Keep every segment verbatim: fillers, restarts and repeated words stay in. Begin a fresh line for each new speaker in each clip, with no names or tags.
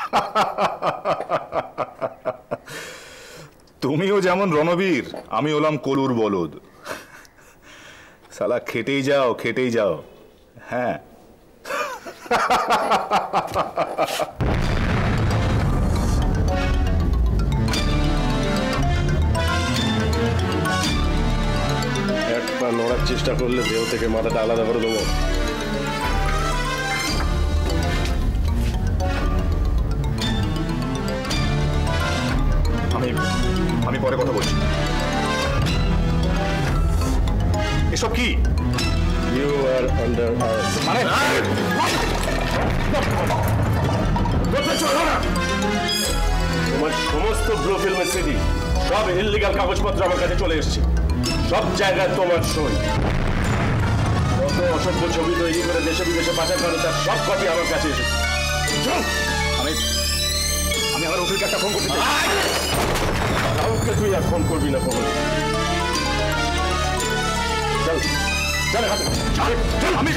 তুমিও যেমন রণবীর, আমি হলাম কলুর বলদ। শালা খেটেই যাও খেটেই যাও। হ্যাঁ,
একবার নড়ার চেষ্টা করলে দেহ থেকে মাথাটা আলাদা করে দেবো।
আমি আমি পরে কথা বলছি। এসব কি?
You are under arrest.
মানে
তোমার সমস্ত ব্লু ফিল্মের সিডি, সব ইললিগাল কাগজপত্র আমার কাছে চলে এসেছে। সব জায়গায় তোমার সই। কত অসভ্য ছবি তৈরি করে দেশে বিদেশে পাচার করে, তার সব কপি আমার কাছে এসেছে।
আমি আমি আমার উকিলকে একটা ফোন করতে চাই।
কাউকে তুই আর ফোন করবি না কখন। চল চল আমি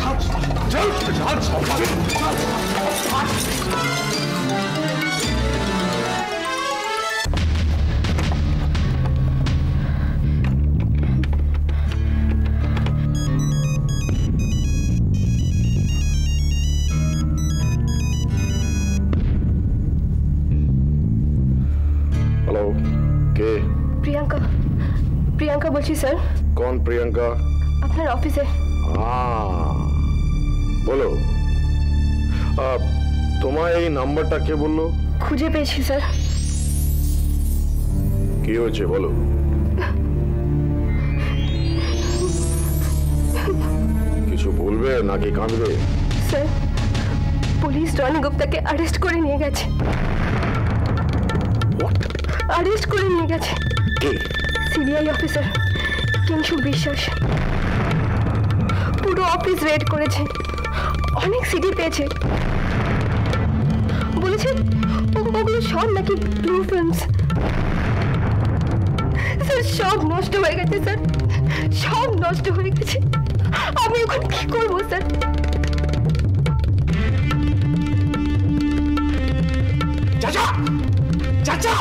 हेलो के
प्रियंका प्रियंका বলছি স্যার।
कौन प्रियंका?
আপনার অফিসে।
हाँ बोलो। তোমার এই নাম্বারটা কে বললো?
খুঁজে পেয়েছি স্যার।
কি হয়েছে বলো। কিছু বলবে নাকি কাঁদবে?
স্যার, পুলিশ রনি গুপ্তাকে অ্যারেস্ট করে নিয়ে গেছে। অ্যারেস্ট করে নিয়ে গেছে সিবিআই অফিসার কিংশু বিশ্বাস। পুরো অফিস রেড করেছে, অনেক সিডি পেয়েছে। বলেছে ওগুলো সব নাকি ব্লু ফিল্মস। স্যার সব নষ্ট হয়ে গেছে স্যার, সব নষ্ট হয়ে গেছে। আমি এখন কি করবো স্যার?
চাচা চাচা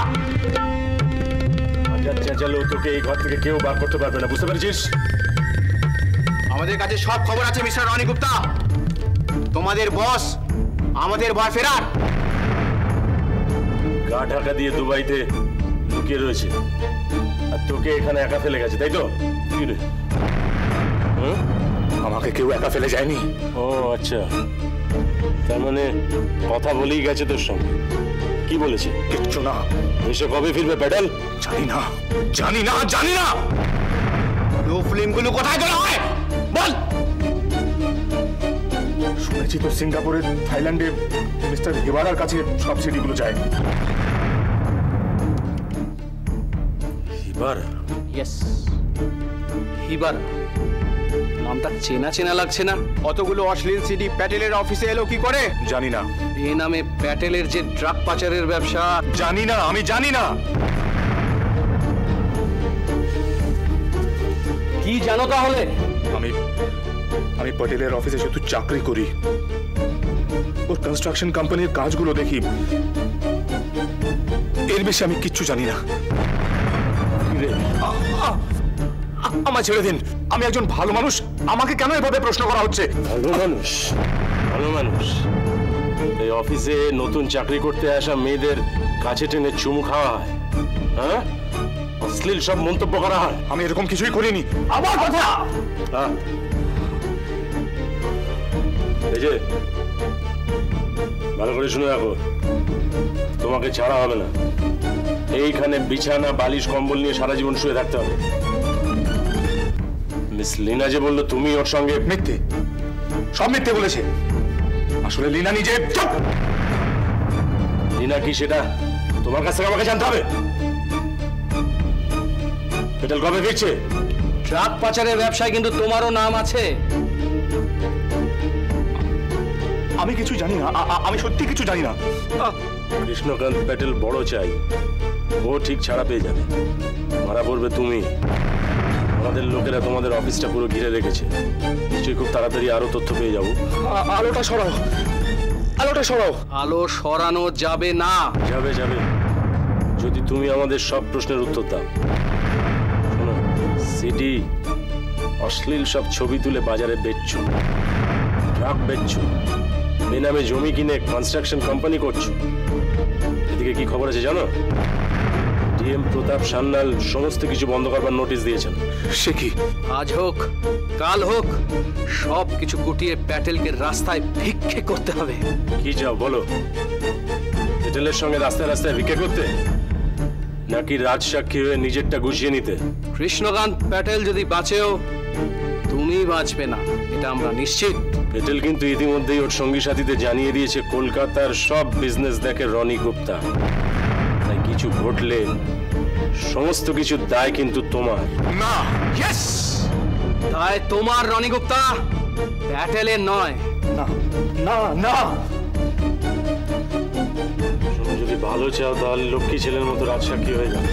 আজ চাচালো তোকে এই ঘর থেকে কেউ বার করতে পারবে না, বুঝতে পেরেছিস?
আমাদের কাছে সব খবর আছে মিস্টার রনি গুপ্তা। তোমাদের বস আমাদের ভয় ফেরার
গা ঢাকা দিয়ে দুবাইতে লুকিয়ে রয়েছে, আর তোকে এখানে একা ফেলে গেছে, তাই তো? কি রে,
আমাকে কেউ একা ফেলে যায়নি।
ও আচ্ছা, তার মানে কথা বলেই গেছে তোর সঙ্গে। কি বলেছে?
কিচ্ছু না।
এসে কবে ফিরবে প্যাডেল?
জানি না জানি না জানি না।
ব্লু ফিল্মগুলো কোথায় তোলা হয় বল।
শুনেছি তো সিঙ্গাপুরে, থাইল্যান্ডে মিস্টার হিবারার কাছে সব সিডিগুলো যায়।
হিবারা?
Yes, Hibara. নামটা চেনা চেনা লাগছে না?
অতগুলো অশ্লীল সিডি প্যাটেলের অফিসে এলো কি করে?
জানি না।
এই নামে প্যাটেলের যে ড্রাগ পাচারের ব্যবসা।
জানি না, আমি জানি না।
কি জানো তাহলে?
আমি আমি প্যাটেলের অফিসে শুধু চাকরি করি, ওর কনস্ট্রাকশন কোম্পানির কাজগুলো দেখি, এর বেশি আমি কিচ্ছু জানি না। আমায় ছেড়ে দিন, আমি একজন ভালো মানুষ, আমাকে কেন এভাবে প্রশ্ন করা হচ্ছে?
ভালো মানুষ? ভালো মানুষ? এই অফিসে নতুন চাকরি করতে আসা মেয়েদের কাছে টেনে চুমু খাওয়া হয়, হ্যাঁ? অশ্লীল সব মন্তব্য করা হয়।
আমি এরকম কিছুই করিনি।
আবার কথা? হ্যাঁ, এই যে ভালো করে শুনে রাখো, তোমাকে ছাড়া হবে না। এইখানে বিছানা বালিশ কম্বল নিয়ে সারা জীবন শুয়ে থাকতে হবে। মিস লীনা যে বললো তুমি ওর সঙ্গে,
মিথ্যে, সব মিথ্যে বলেছে। আসলে লীনা নিজে।
লীনা কি সেটা তোমার কাছ থেকে আমাকে জানতে হবে? পেটেল কবে ফিরছে?
ড্রাগ পাচারের ব্যবসায় কিন্তু তোমারও নাম আছে।
আমি কিছু জানি না, আমি সত্যি কিছু জানি না।
কৃষ্ণকান্ত প্যাটেল বড় চাই, ও ঠিক ছাড়া পেয়ে যাবে। মারা পড়বে তুমি। আমাদের লোকেরা তোমাদের অফিসটা পুরো ঘিরে রেখেছে, নিশ্চয়ই খুব তাড়াতাড়ি আরো তথ্য পেয়ে যাবো।
আলোটা সরাও। আলোটা সরাও।
আলো সরানো যাবে না।
যাবে যাবে যদি তুমি আমাদের সব প্রশ্নের উত্তর দাও। শোনো, সিটি অশ্লীল সব ছবি তুলে বাজারে বেচছো, ট্রাক বেচছো, বেনামে জমি কিনে কনস্ট্রাকশন কোম্পানি করছো। এদিকে কি খবর আছে জানো? ডিএম প্রতাপ সান্যাল সমস্ত কিছু বন্ধ করবার নোটিশ দিয়েছেন।
সে কি?
আজ হোক কাল হোক সব কিছু গুটিয়ে প্যাটেলকে রাস্তায় ভিক্ষে করতে হবে।
কি চাও বলো? প্যাটেলের সঙ্গে রাস্তায় রাস্তায় ভিক্ষে করতে, নাকি রাজসাক্ষী হয়ে নিজেরটা গুছিয়ে নিতে?
কৃষ্ণকান্ত প্যাটেল যদি বাঁচেও তুমি বাঁচবে না, এটা আমরা নিশ্চিত।
প্যাটেল কিন্তু ইতিমধ্যেই ওর সঙ্গী সাথীদের জানিয়ে দিয়েছে কলকাতার সব বিজনেস দেখে রনি গুপ্তা। তাই কিছু ঘটলে সমস্ত কিছুর দায় কিন্তু তোমার।
না।
ইয়েস, তাই তোমার রনি গুপ্তা, প্যাটেলের নয়।
না না না।
তুমি যদি ভালো চাও তাহলে লক্ষ্মী ছেলের মতো রাজসাক্ষী হয়ে যাও।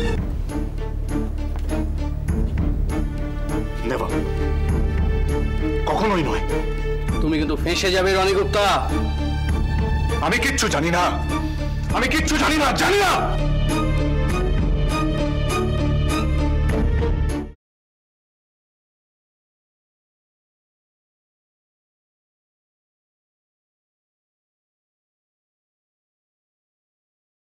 নেভার, কখনোই নয়।
তুমি কিন্তু ফেঁসে যাবে রনি গুপ্তা।
আমি কিচ্ছু জানি না, আমি কিচ্ছু জানি না, জানি না।